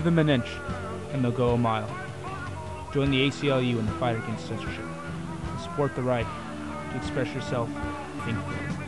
Give them an inch, and they'll go a mile. Join the ACLU in the fight against censorship. And support the right to express yourself, think freely.